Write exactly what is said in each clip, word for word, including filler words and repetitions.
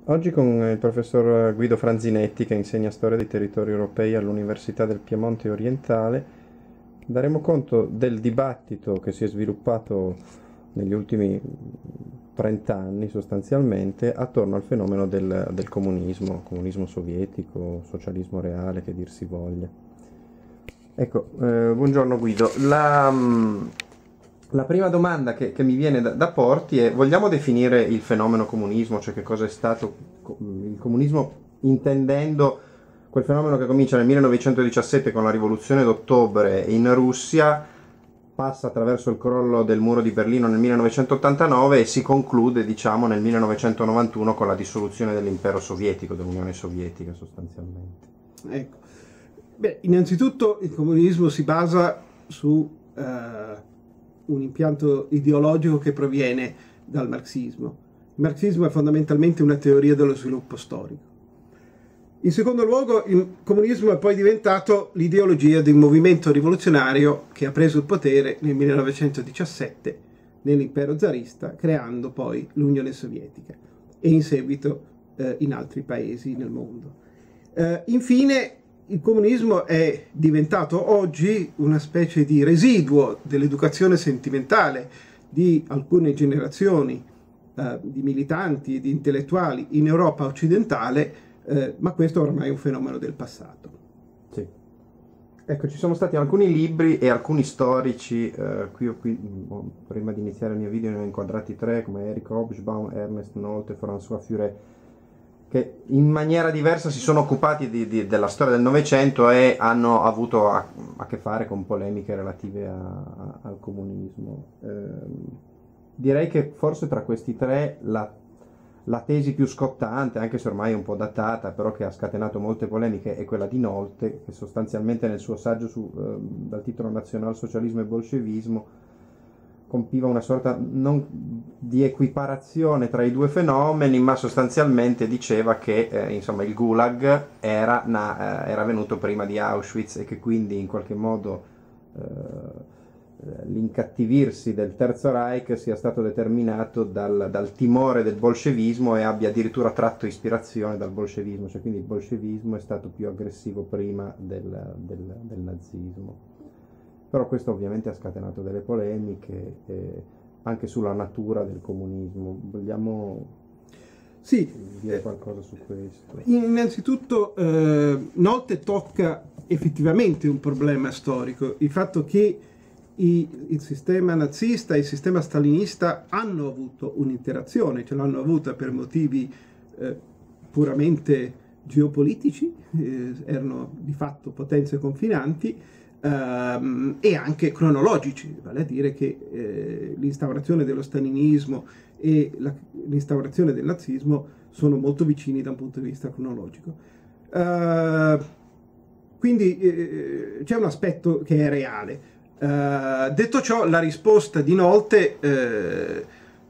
Oggi con il professor Guido Franzinetti, che insegna storia dei territori europei all'Università del Piemonte Orientale, daremo conto del dibattito che si è sviluppato negli ultimi trenta anni sostanzialmente attorno al fenomeno del, del comunismo, comunismo sovietico, socialismo reale, che dir si voglia. Ecco, eh, buongiorno Guido. La, la prima domanda che, che mi viene da, da porti è: vogliamo definire il fenomeno comunismo, cioè che cosa è stato il comunismo, intendendo quel fenomeno che comincia nel millenovecentodiciassette con la rivoluzione d'ottobre in Russia, passa attraverso il crollo del muro di Berlino nel millenovecentottantanove e si conclude, diciamo, nel millenovecentonovantuno con la dissoluzione dell'impero sovietico, dell'Unione Sovietica sostanzialmente. Ecco. Beh, innanzitutto il comunismo si basa su uh, un impianto ideologico che proviene dal marxismo. Il marxismo è fondamentalmente una teoria dello sviluppo storico. In secondo luogo, il comunismo è poi diventato l'ideologia del movimento rivoluzionario che ha preso il potere nel millenovecentodiciassette nell'impero zarista, creando poi l'Unione Sovietica e in seguito uh, in altri paesi nel mondo. Uh, infine, il comunismo è diventato oggi una specie di residuo dell'educazione sentimentale di alcune generazioni eh, di militanti e di intellettuali in Europa occidentale, eh, ma questo ormai è un fenomeno del passato. Sì. Ecco, ci sono stati alcuni libri e alcuni storici, eh, qui, qui prima di iniziare il mio video ne ho inquadrati tre, come Eric Hobsbawm, Ernest Nolte e François Furet, che in maniera diversa si sono occupati di, di, della storia del Novecento e hanno avuto a, a che fare con polemiche relative a, a, al comunismo. Eh, direi che forse tra questi tre la, la tesi più scottante, anche se ormai è un po' datata, però che ha scatenato molte polemiche, è quella di Nolte, che sostanzialmente nel suo saggio su, eh, dal titolo Nazionalsocialismo e Bolscevismo compiva una sorta non di equiparazione tra i due fenomeni, ma sostanzialmente diceva che eh, insomma il Gulag era, na, eh, era venuto prima di Auschwitz e che quindi in qualche modo eh, l'incattivirsi del Terzo Reich sia stato determinato dal, dal timore del bolscevismo e abbia addirittura tratto ispirazione dal bolscevismo, cioè quindi il bolscevismo è stato più aggressivo prima del, del, del nazismo. Però questo ovviamente ha scatenato delle polemiche eh, anche sulla natura del comunismo. Vogliamo sì, dire qualcosa su questo? Innanzitutto eh, Nolte tocca effettivamente un problema storico, il fatto che i, il sistema nazista e il sistema stalinista hanno avuto un'interazione, ce l'hanno avuta per motivi eh, puramente geopolitici, eh, erano di fatto potenze confinanti, Uh, e anche cronologici, vale a dire che eh, l'instaurazione dello stalinismo e l'instaurazione del nazismo sono molto vicini da un punto di vista cronologico. Uh, quindi eh, c'è un aspetto che è reale. Uh, detto ciò, la risposta di Nolte eh,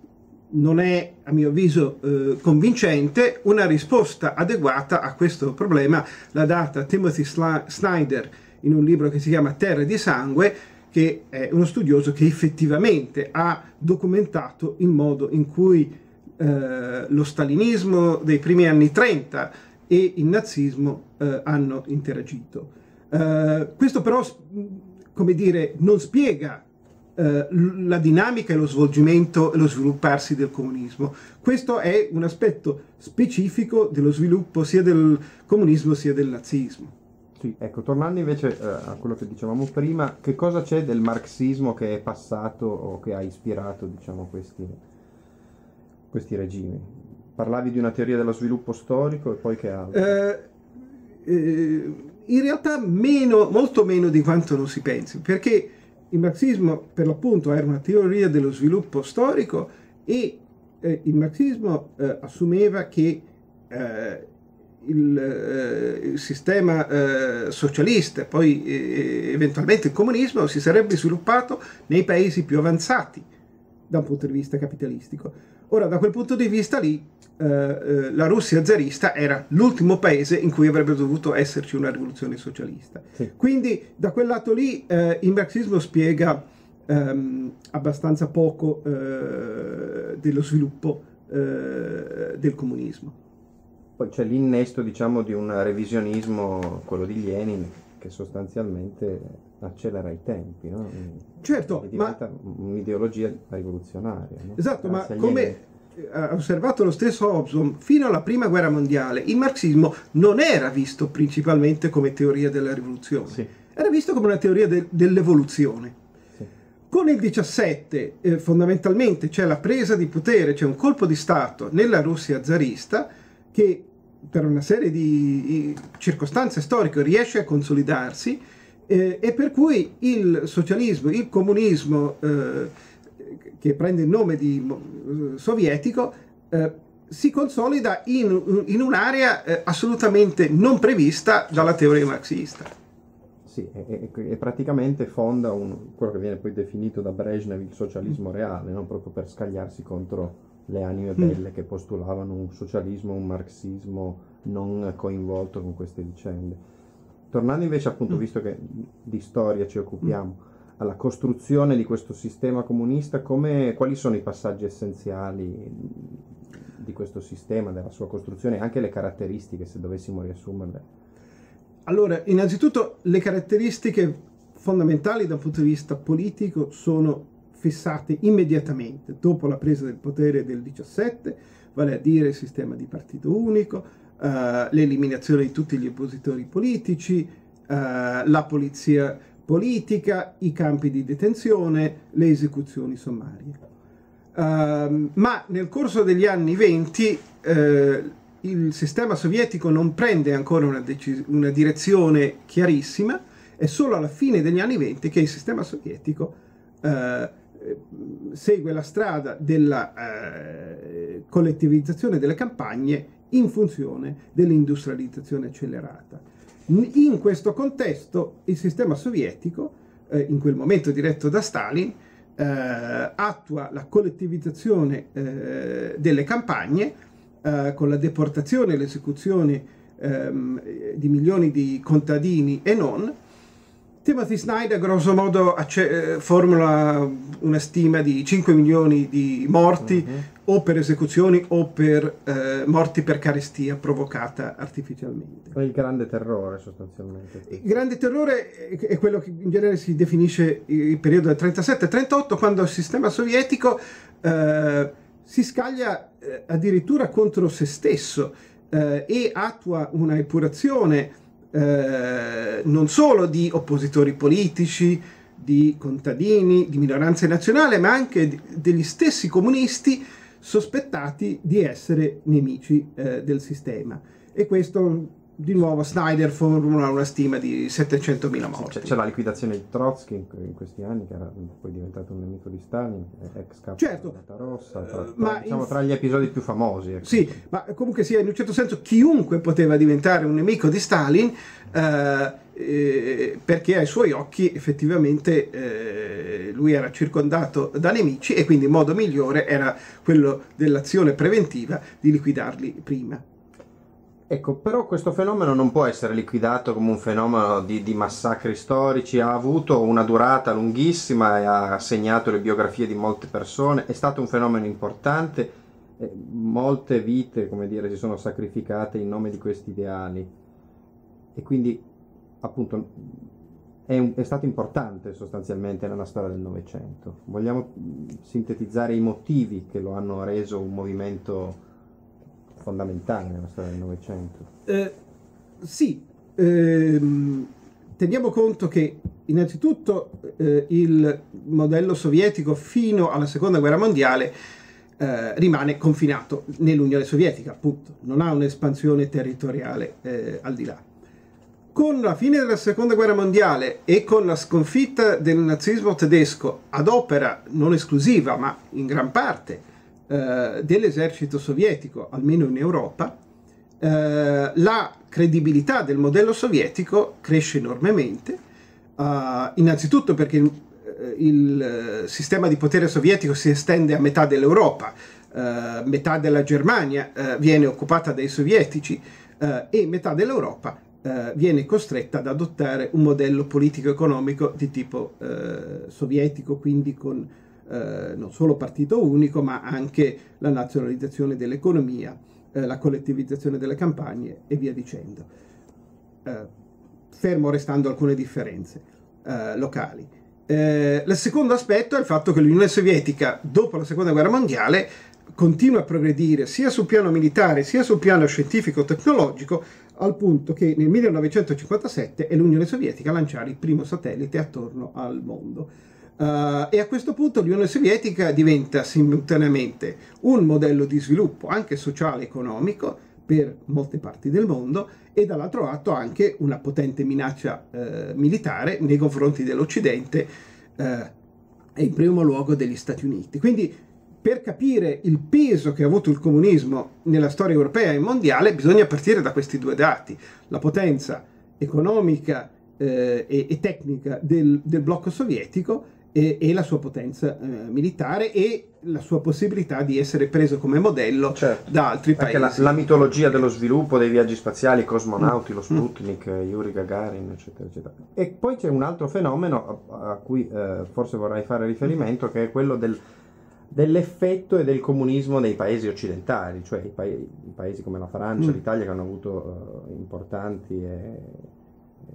non è, a mio avviso, eh, convincente. Una risposta adeguata a questo problema l'ha data Timothy Snyder in un libro che si chiama Terre di sangue, che è uno studioso che effettivamente ha documentato il modo in cui eh, lo stalinismo dei primi anni trenta e il nazismo eh, hanno interagito. Eh, questo però, come dire, non spiega eh, la dinamica e lo svolgimento e lo svilupparsi del comunismo. Questo è un aspetto specifico dello sviluppo sia del comunismo sia del nazismo. Sì, ecco, tornando invece eh, a quello che dicevamo prima, che cosa c'è del marxismo che è passato o che ha ispirato, diciamo, questi, questi regimi? Parlavi di una teoria dello sviluppo storico e poi che altro? Eh, eh, in realtà meno, molto meno di quanto non si pensi, perché il marxismo per l'appunto era una teoria dello sviluppo storico e eh, il marxismo eh, assumeva che eh, Il, eh, il sistema eh, socialista, poi eh, eventualmente il comunismo, si sarebbe sviluppato nei paesi più avanzati da un punto di vista capitalistico. Ora, da quel punto di vista lì, eh, eh, la Russia zarista era l'ultimo paese in cui avrebbe dovuto esserci una rivoluzione socialista. Sì. Quindi, da quel lato lì, eh, il marxismo spiega ehm, abbastanza poco eh, dello sviluppo eh, del comunismo. poi c'è l'innesto, diciamo, di un revisionismo, quello di Lenin, che sostanzialmente accelera i tempi, no? Certo, e diventa ma... un'ideologia rivoluzionaria, no? Esatto, Grazie ma a come Lenin. ha osservato lo stesso Hobsbawm, fino alla prima guerra mondiale il marxismo non era visto principalmente come teoria della rivoluzione, Sì. era visto come una teoria de- dell'evoluzione. Sì. Con il diciassette eh, fondamentalmente c'è la presa di potere, c'è un colpo di Stato nella Russia zarista che per una serie di circostanze storiche riesce a consolidarsi eh, e per cui il socialismo, il comunismo eh, che prende il nome di eh, sovietico eh, si consolida in, in un'area eh, assolutamente non prevista dalla teoria marxista. Sì, e, e, e praticamente fonda un, quello che viene poi definito da Brezhnev il socialismo reale, no? Proprio per scagliarsi contro le anime belle mm. che postulavano un socialismo, un marxismo non coinvolto con queste vicende. Tornando invece, appunto, mm. visto che di storia ci occupiamo, mm. alla costruzione di questo sistema comunista, come, quali sono i passaggi essenziali di questo sistema, della sua costruzione, e anche le caratteristiche, se dovessimo riassumerle? Allora, innanzitutto le caratteristiche fondamentali dal punto di vista politico sono fissate immediatamente dopo la presa del potere del diciassette, vale a dire il sistema di partito unico, uh, l'eliminazione di tutti gli oppositori politici, uh, la polizia politica, i campi di detenzione, le esecuzioni sommarie. Uh, ma nel corso degli anni venti uh, il sistema sovietico non prende ancora una, una direzione chiarissima, è solo alla fine degli anni venti che il sistema sovietico uh, segue la strada della eh, collettivizzazione delle campagne in funzione dell'industrializzazione accelerata. In questo contesto il sistema sovietico, eh, in quel momento diretto da Stalin, eh, attua la collettivizzazione eh, delle campagne eh, con la deportazione e l'esecuzione ehm, di milioni di contadini e non. Timothy Snyder grosso modo formula una stima di cinque milioni di morti uh-huh. o per esecuzioni o per eh, morti per carestia provocata artificialmente. Il grande terrore sostanzialmente. Il grande terrore è quello che in genere si definisce il periodo del trentasette trentotto, quando il sistema sovietico eh, si scaglia eh, addirittura contro se stesso eh, e attua una epurazione Eh, non solo di oppositori politici, di contadini, di minoranze nazionali, ma anche di, degli stessi comunisti sospettati di essere nemici eh, del sistema. E questo, di nuovo, Snyder formula una stima di settecentomila morti. C'è, c'è la liquidazione di Trotsky in, in questi anni, che era poi diventato un nemico di Stalin, ex capo certo, della Rossa, tra, tra, ma diciamo, in... tra gli episodi più famosi. Ecco. Sì, ma comunque sia, in un certo senso chiunque poteva diventare un nemico di Stalin, eh, eh, perché ai suoi occhi effettivamente eh, lui era circondato da nemici e quindi il modo migliore era quello dell'azione preventiva di liquidarli prima. Ecco, però questo fenomeno non può essere liquidato come un fenomeno di, di massacri storici, ha avuto una durata lunghissima e ha segnato le biografie di molte persone, è stato un fenomeno importante, eh, molte vite, come dire, si sono sacrificate in nome di questi ideali e quindi appunto è, un, è stato importante sostanzialmente nella storia del Novecento. Vogliamo sintetizzare i motivi che lo hanno reso un movimento fondamentale nella storia del Novecento? Eh, sì, ehm, teniamo conto che innanzitutto eh, il modello sovietico fino alla seconda guerra mondiale eh, rimane confinato nell'Unione Sovietica, appunto, non ha un'espansione territoriale eh, al di là. Con la fine della seconda guerra mondiale e con la sconfitta del nazismo tedesco ad opera non esclusiva ma in gran parte dell'esercito sovietico, almeno in Europa, eh, la credibilità del modello sovietico cresce enormemente, eh, innanzitutto perché il, il sistema di potere sovietico si estende a metà dell'Europa, eh, metà della Germania eh, viene occupata dai sovietici eh, e metà dell'Europa eh, viene costretta ad adottare un modello politico-economico di tipo eh, sovietico, quindi con eh, non solo partito unico, ma anche la nazionalizzazione dell'economia, eh, la collettivizzazione delle campagne e via dicendo, eh, fermo restando alcune differenze eh, locali. Eh, il secondo aspetto è il fatto che l'Unione Sovietica, dopo la Seconda Guerra Mondiale, continua a progredire sia sul piano militare sia sul piano scientifico-tecnologico, al punto che nel millenovecentocinquantasette è l'Unione Sovietica a lanciare il primo satellite attorno al mondo. Uh, e a questo punto l'Unione Sovietica diventa simultaneamente un modello di sviluppo anche sociale e economico per molte parti del mondo e dall'altro lato anche una potente minaccia uh, militare nei confronti dell'Occidente uh, e in primo luogo degli Stati Uniti. Quindi per capire il peso che ha avuto il comunismo nella storia europea e mondiale bisogna partire da questi due dati: la potenza economica eh, e, e tecnica del, del blocco sovietico e, e la sua potenza eh, militare e la sua possibilità di essere preso come modello, certo, da altri paesi. Anche la, la mitologia dello sviluppo dei viaggi spaziali, i cosmonauti, mm. lo Sputnik, mm. Yuri Gagarin, eccetera, eccetera. E poi c'è un altro fenomeno a, a cui eh, forse vorrei fare riferimento, che è quello del dell'effetto e del comunismo nei paesi occidentali, cioè i, pa i paesi come la Francia, mm. l'Italia, che hanno avuto uh, importanti e, e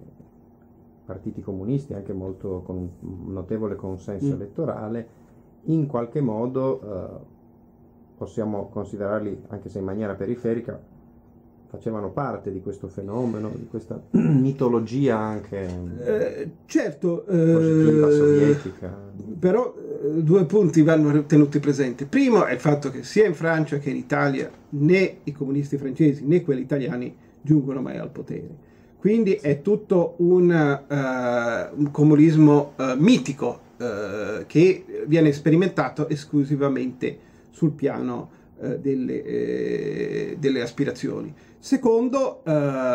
partiti comunisti anche molto con un notevole consenso mm. elettorale, in qualche modo uh, possiamo considerarli, anche se in maniera periferica, facevano parte di questo fenomeno, di questa mitologia anche eh, certo, positiva, eh, sovietica. Però eh, due punti vanno tenuti presenti. Primo è il fatto che sia in Francia che in Italia né i comunisti francesi né quelli italiani giungono mai al potere. Quindi è tutto un, uh, un comunismo uh, mitico uh, che viene sperimentato esclusivamente sul piano uh, delle, eh, delle aspirazioni. Secondo, uh,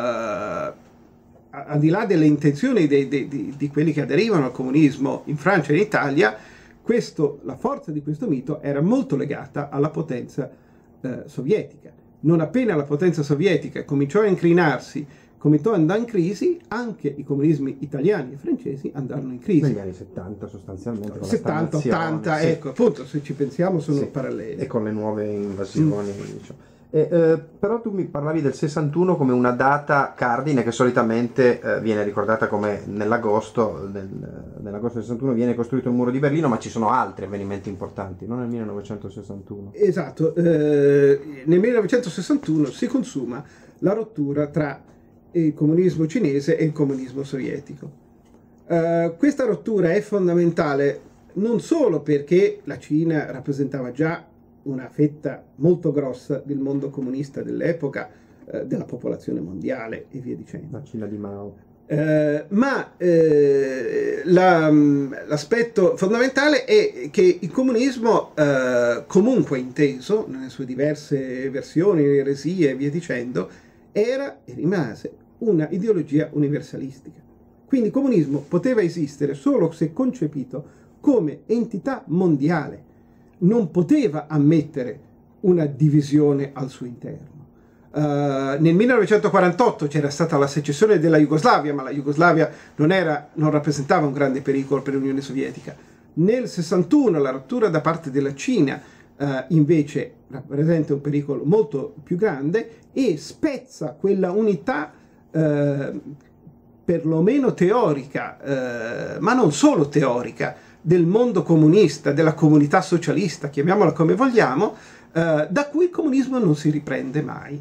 al di là delle intenzioni di, di, di quelli che aderivano al comunismo in Francia e in Italia, questo, la forza di questo mito era molto legata alla potenza uh, sovietica. Non appena la potenza sovietica cominciò a incrinarsi, cominciò ad andare in crisi, anche i comunismi italiani e francesi andarono in crisi. Negli anni settanta sostanzialmente. settanta, ottanta, sì. Ecco, appunto, se ci pensiamo sono sì, paralleli. E con le nuove invasioni, mm. diciamo. E, eh, però tu mi parlavi del sessantuno come una data cardine che solitamente eh, viene ricordata come nell'agosto del, nell'agosto del sessantuno viene costruito il muro di Berlino, ma ci sono altri avvenimenti importanti, non nel millenovecentosessantuno. Esatto, eh, nel millenovecentosessantuno si consuma la rottura tra il comunismo cinese e il comunismo sovietico. Uh, questa rottura è fondamentale non solo perché la Cina rappresentava già una fetta molto grossa del mondo comunista dell'epoca, uh, della popolazione mondiale e via dicendo. La Cina di Mao. Uh, ma uh, l'aspetto fondamentale è che il comunismo, uh, comunque inteso nelle sue diverse versioni, eresie e via dicendo, era e rimase una ideologia universalistica. Quindi il comunismo poteva esistere solo se concepito come entità mondiale, non poteva ammettere una divisione al suo interno. Uh, nel millenovecentoquarantotto c'era stata la secessione della Jugoslavia, ma la Jugoslavia non, era, non rappresentava un grande pericolo per l'Unione Sovietica. Nel sessantuno la rottura da parte della Cina uh, invece rappresenta un pericolo molto più grande e spezza quella unità eh, perlomeno teorica, eh, ma non solo teorica, del mondo comunista, della comunità socialista, chiamiamola come vogliamo, eh, da cui il comunismo non si riprende mai.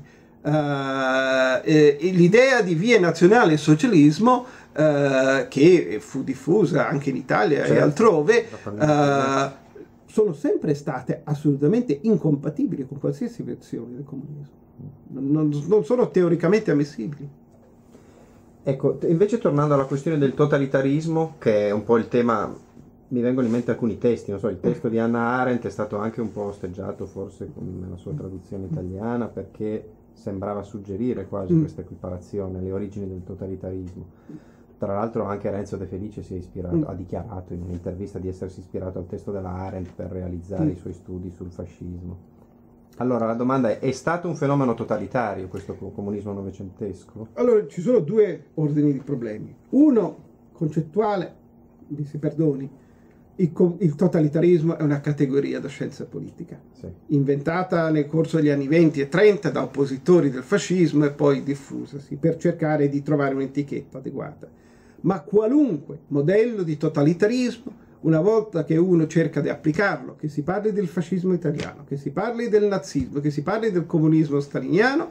Eh, l'idea di via nazionale e socialismo, eh, che fu diffusa anche in Italia, certo, e altrove, eh, sono sempre state assolutamente incompatibili con qualsiasi versione del comunismo. Non, non sono teoricamente ammissibili. Ecco, invece tornando alla questione del totalitarismo, che è un po' il tema, mi vengono in mente alcuni testi, non so, il testo di Hannah Arendt è stato anche un po' osteggiato forse nella sua traduzione italiana, perché sembrava suggerire quasi mm. questa equiparazione, le origini del totalitarismo. Tra l'altro anche Renzo De Felice si è ispirato, mm. ha dichiarato in un'intervista di essersi ispirato al testo della Arendt per realizzare mm. i suoi studi sul fascismo. Allora la domanda è, è stato un fenomeno totalitario questo comunismo novecentesco? Allora ci sono due ordini di problemi. Uno concettuale, mi si perdoni, il, il totalitarismo è una categoria da scienza politica, sì. inventata nel corso degli anni venti e trenta da oppositori del fascismo e poi diffusasi per cercare di trovare un'etichetta adeguata. Ma qualunque modello di totalitarismo, una volta che uno cerca di applicarlo, che si parli del fascismo italiano, che si parli del nazismo, che si parli del comunismo staliniano,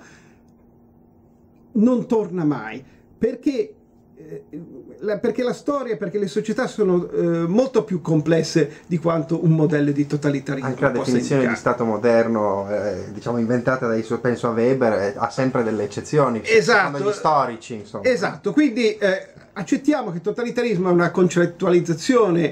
non torna mai, perché La, perché la storia, perché le società sono eh, molto più complesse di quanto un modello di totalitarismo anche la possa definizione indicare. di Stato moderno, eh, diciamo inventata dai suoi, penso a Weber, eh, ha sempre delle eccezioni, Esatto. secondo gli storici, insomma. Esatto, quindi eh, accettiamo che il totalitarismo è una concettualizzazione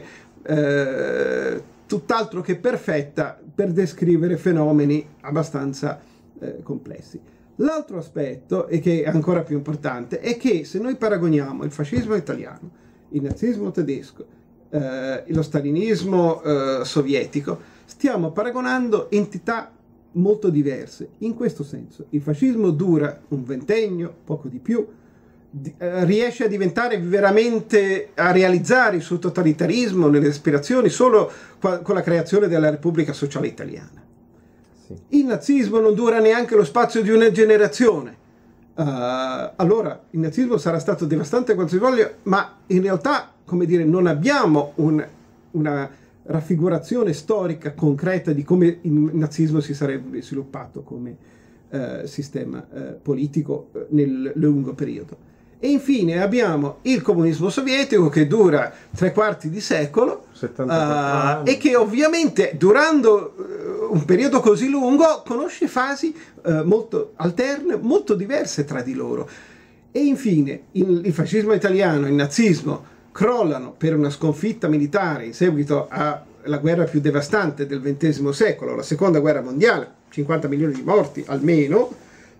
eh, tutt'altro che perfetta per descrivere fenomeni abbastanza eh, complessi. L'altro aspetto, e che è ancora più importante, è che se noi paragoniamo il fascismo italiano, il nazismo tedesco, eh, lo stalinismo eh, sovietico, stiamo paragonando entità molto diverse. In questo senso, il fascismo dura un ventennio, poco di più, di, eh, riesce a diventare veramente, a realizzare il suo totalitarismo nelle aspirazioni solo qua, con la creazione della Repubblica Sociale Italiana. Il nazismo non dura neanche lo spazio di una generazione. Uh, allora, il nazismo sarà stato devastante quanto si voglia, ma in realtà, come dire, non abbiamo un, una raffigurazione storica concreta di come il nazismo si sarebbe sviluppato come uh, sistema uh, politico uh, nel lungo periodo. E infine abbiamo il comunismo sovietico che dura tre quarti di secolo uh, e che ovviamente durando uh, un periodo così lungo conosce fasi uh, molto alterne, molto diverse tra di loro. E infine il, il fascismo italiano e il nazismo crollano per una sconfitta militare in seguito alla guerra più devastante del ventesimo secolo, la seconda guerra mondiale, cinquanta milioni di morti almeno.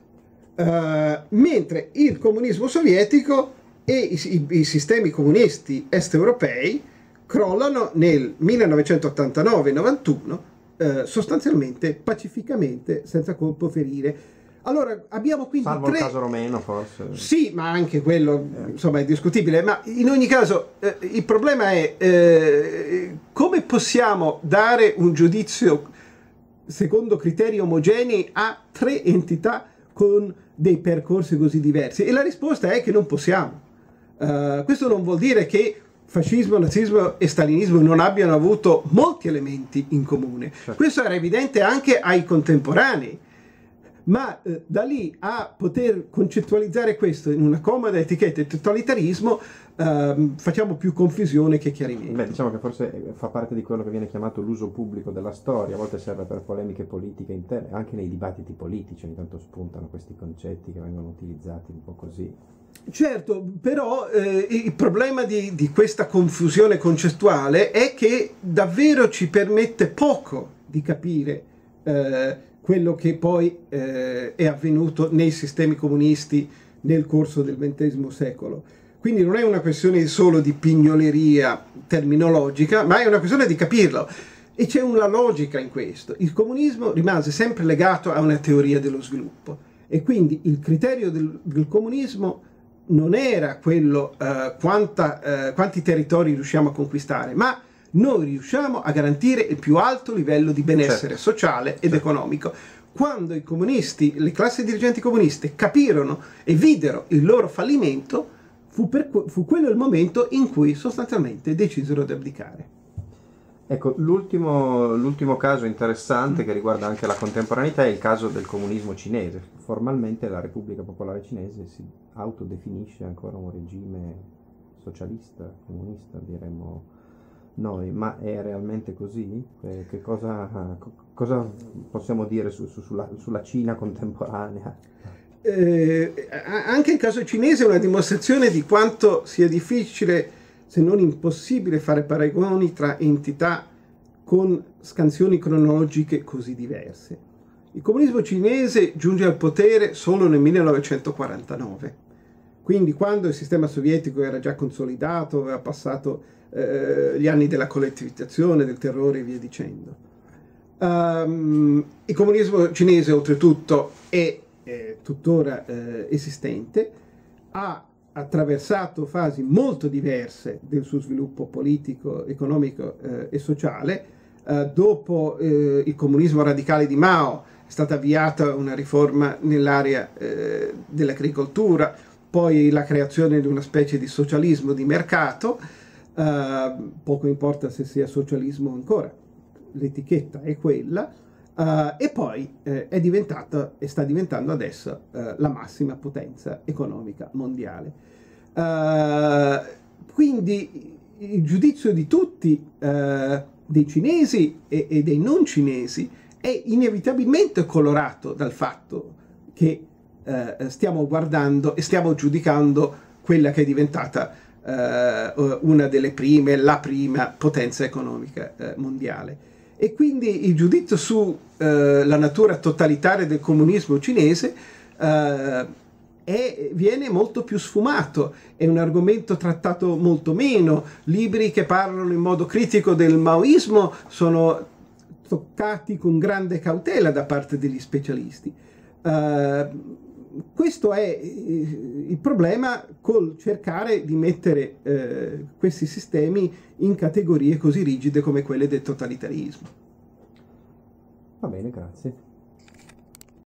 Uh, mentre il comunismo sovietico e i, i, i sistemi comunisti est-europei crollano nel millenovecentottantanove novantuno uh, sostanzialmente pacificamente, senza colpo ferire. Allora abbiamo quindi salvo tre... il caso romeno forse. Sì, ma anche quello eh. insomma è discutibile, ma in ogni caso eh, il problema è eh, come possiamo dare un giudizio secondo criteri omogenei a tre entità con dei percorsi così diversi? E la risposta è che non possiamo. Uh, questo non vuol dire che fascismo, nazismo e stalinismo non abbiano avuto molti elementi in comune. Certo. Questo era evidente anche ai contemporanei, ma uh, da lì a poter concettualizzare questo in una comoda etichetta di totalitarismo uh, facciamo più confusione che chiarimento. Beh, diciamo che forse fa parte di quello che viene chiamato l'uso pubblico della storia, a volte serve per polemiche politiche interne, anche nei dibattiti politici ogni tanto spuntano questi concetti che vengono utilizzati un po' così. Certo, però eh, il problema di, di questa confusione concettuale è che davvero ci permette poco di capire eh, quello che poi eh, è avvenuto nei sistemi comunisti nel corso del ventesimo secolo. Quindi non è una questione solo di pignoleria terminologica, ma è una questione di capirlo. E c'è una logica in questo. Il comunismo rimase sempre legato a una teoria dello sviluppo. E quindi il criterio del, del comunismo non era quello uh, quanta, uh, quanti territori riusciamo a conquistare, ma noi riusciamo a garantire il più alto livello di benessere certo. sociale ed certo. economico. Quando i comunisti, le classi dirigenti comuniste capirono e videro il loro fallimento, fu, per, fu quello il momento in cui sostanzialmente decisero di abdicare. Ecco, l'ultimo, l'ultimo caso interessante che riguarda anche la contemporaneità è il caso del comunismo cinese. Formalmente la Repubblica Popolare Cinese si autodefinisce ancora un regime socialista, comunista diremmo noi, ma è realmente così? Eh, che cosa, cosa possiamo dire su, su, sulla, sulla Cina contemporanea? Eh, anche il caso cinese è una dimostrazione di quanto sia difficile, se non impossibile, fare paragoni tra entità con scansioni cronologiche così diverse. Il comunismo cinese giunge al potere solo nel millenovecentoquarantanove, quindi quando il sistema sovietico era già consolidato, aveva passato eh, gli anni della collettivizzazione, del terrore e via dicendo. Um, il comunismo cinese oltretutto è, è tuttora eh, esistente, ha attraversato fasi molto diverse del suo sviluppo politico, economico eh, e sociale. Eh, dopo eh, il comunismo radicale di Mao è stata avviata una riforma nell'area eh, dell'agricoltura, poi la creazione di una specie di socialismo di mercato, eh, poco importa se sia socialismo ancora, l'etichetta è quella, eh, e poi eh, è diventata e sta diventando adesso eh, la massima potenza economica mondiale. Eh, quindi il giudizio di tutti, eh, dei cinesi e, e dei non cinesi, è inevitabilmente colorato dal fatto che eh, stiamo guardando e stiamo giudicando quella che è diventata eh, una delle prime, la prima potenza economica eh, mondiale. E quindi il giudizio sulla eh, natura totalitaria del comunismo cinese eh, è, viene molto più sfumato, è un argomento trattato molto meno. Libri che parlano in modo critico del maoismo sono toccati con grande cautela da parte degli specialisti. Uh, questo è il problema col cercare di mettere uh, questi sistemi in categorie così rigide come quelle del totalitarismo. Va bene, grazie.